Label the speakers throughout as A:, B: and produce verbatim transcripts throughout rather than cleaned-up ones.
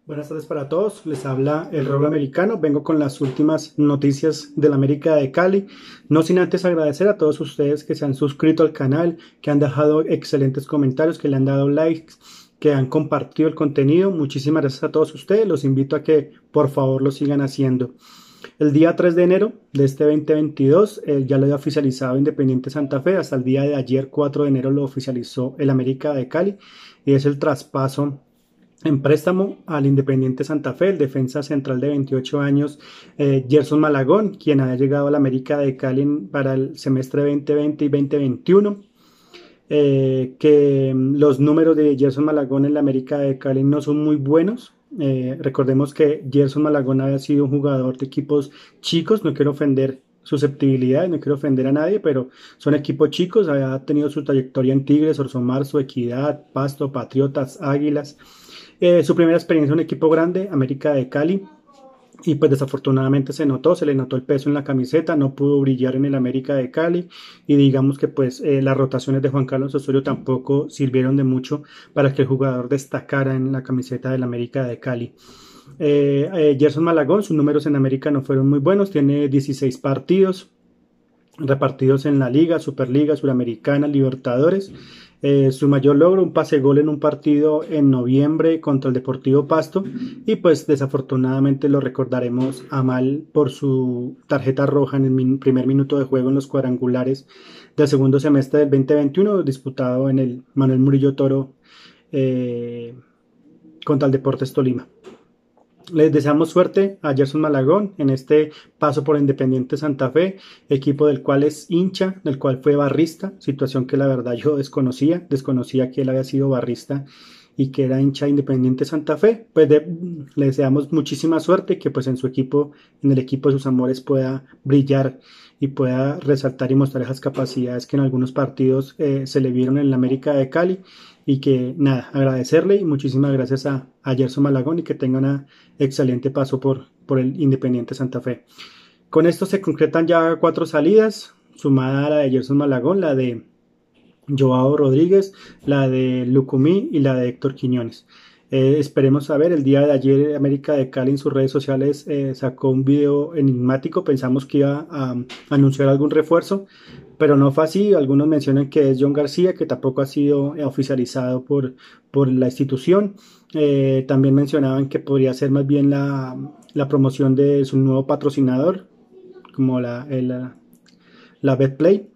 A: Buenas tardes para todos, les habla el Raúl Americano, vengo con las últimas noticias del América de Cali, no sin antes agradecer a todos ustedes que se han suscrito al canal, que han dejado excelentes comentarios, que le han dado likes, que han compartido el contenido. Muchísimas gracias a todos ustedes, los invito a que por favor lo sigan haciendo. El día tres de enero de este dos mil veintidós eh, ya lo había oficializado Independiente Santa Fe, hasta el día de ayer cuatro de enero lo oficializó el América de Cali y es el traspaso en préstamo al Independiente Santa Fe, el defensa central de veintiocho años, eh, Gerson Malagón, quien había llegado al América de Cali para el semestre veinte veinte y veinte veintiuno. Eh, que los números de Gerson Malagón en la América de Cali no son muy buenos. Eh, recordemos que Gerson Malagón había sido un jugador de equipos chicos, no quiero ofender susceptibilidad, no quiero ofender a nadie, pero son equipos chicos, había tenido su trayectoria en Tigres, Orso Marzo, Equidad, Pasto, Patriotas, Águilas. Eh, su primera experiencia en un equipo grande, América de Cali, y pues desafortunadamente se notó, se le notó el peso en la camiseta, no pudo brillar en el América de Cali y digamos que pues eh, las rotaciones de Juan Carlos Osorio tampoco sirvieron de mucho para que el jugador destacara en la camiseta del América de Cali. Eh, eh, Gerson Malagón, sus números en América no fueron muy buenos, tiene dieciséis partidos repartidos en la Liga, Superliga, Suramericana, Libertadores. Eh, su mayor logro, un pase gol en un partido en noviembre contra el Deportivo Pasto y pues desafortunadamente lo recordaremos a mal por su tarjeta roja en el min primer minuto de juego en los cuadrangulares del segundo semestre del veinte veintiuno disputado en el Manuel Murillo Toro eh, contra el Deportes Tolima. Les deseamos suerte a Gerson Malagón en este paso por Independiente Santa Fe, equipo del cual es hincha, del cual fue barrista, situación que la verdad yo desconocía, desconocía que él había sido barrista y que era hincha de Independiente Santa Fe. Pues de, le deseamos muchísima suerte, que pues en su equipo, en el equipo de sus amores pueda brillar y pueda resaltar y mostrar esas capacidades que en algunos partidos eh, se le vieron en la América de Cali. Y que nada, agradecerle y muchísimas gracias a, a Gerson Malagón y que tenga un excelente paso por, por el Independiente Santa Fe. Con esto se concretan ya cuatro salidas, sumada a la de Gerson Malagón, la de Joao Rodríguez, la de Lucumí y la de Héctor Quiñones. Eh, esperemos a ver, el día de ayer América de Cali en sus redes sociales eh, sacó un video enigmático, pensamos que iba a, a anunciar algún refuerzo, pero no fue así. Algunos mencionan que es John García, que tampoco ha sido eh, oficializado por, por la institución. Eh, también mencionaban que podría ser más bien la, la promoción de su nuevo patrocinador, como la, el, la Betplay.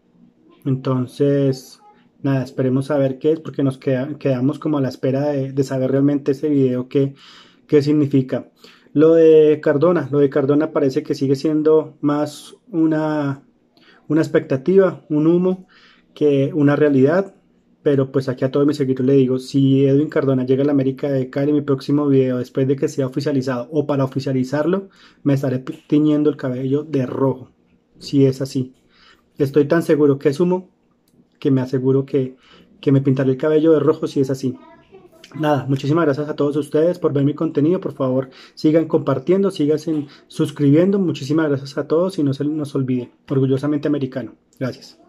A: Entonces, nada, esperemos a ver qué es, porque nos queda, quedamos como a la espera de, de saber realmente ese video qué, qué significa. Lo de Cardona, lo de Cardona parece que sigue siendo más una, una expectativa, un humo, que una realidad. Pero pues aquí a todos mis seguidores le digo, si Edwin Cardona llega a la América de Cali, mi próximo video, después de que sea oficializado o para oficializarlo, me estaré tiñendo el cabello de rojo, si es así. Estoy tan seguro que es humo que me aseguro que, que me pintaré el cabello de rojo si es así. Nada, muchísimas gracias a todos ustedes por ver mi contenido. Por favor, sigan compartiendo, sigan suscribiendo. Muchísimas gracias a todos y no se nos olvide. Orgullosamente americano. Gracias.